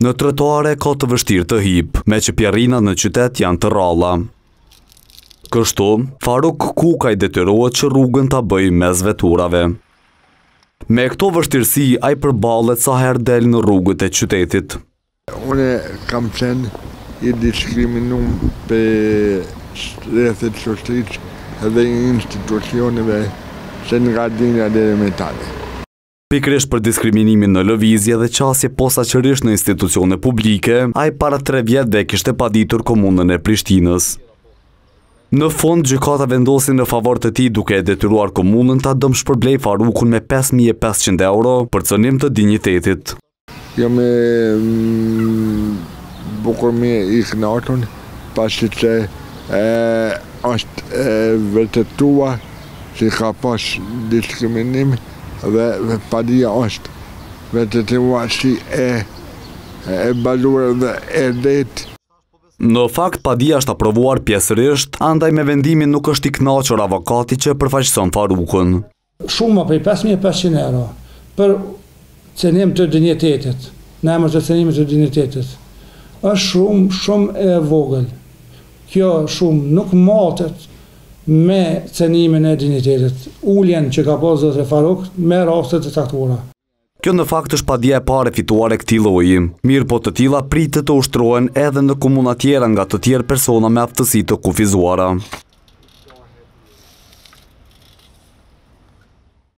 Në trotuare ka të vështirë të hip, me që pjerrinat në qytet janë të rralla. Kështu, Faruk Kukaj detyrohet që rrugën ta bëjë mes veturave. Me këto vështirësi, ai përballet sa herë del në rrugët e qytetit. Unë kam qenë i diskriminuar për rrethet shoqërisë dhe institucioneve se nga dinja deri më tani. Pikërisht për diskriminimin në lëvizje dhe qasje posaçërisht në institucione publike, ai para 3 vjetëve kishte paditur komunën e Prishtinës. Në fund, gjykata vendosi në favor të tij duke e detyruar komunën ta dëmshpërblej Farukun me 5.500 euro për cënim të dinjitetit. Jam bukur me i kënaqur pasi që është vërtetuar se ka pas diskriminim dhe padia është vërtetuar si e bazuar dhe e drejtë. Në fakt, padia është aprovuar pjesërisht, andaj me vendimin nuk është i kënaqur avokati që përfaqëson Farukun. Shuma prej 5.500 euro për cënim të dinjitetit, në emër të cënimit të dinjitetit, është shumë e vogël. Kjo shumë nuk matet me cënimin e dinjitetit, uljen që ka pasur zotri Faruk me rastet e caktuara. Kjo në fakt është padia e parë fituar e këtij lloji, mirë po të tilla pritet të ushtrohen edhe në komuna tjera nga të tjerë persona me aftësi të kufizuara.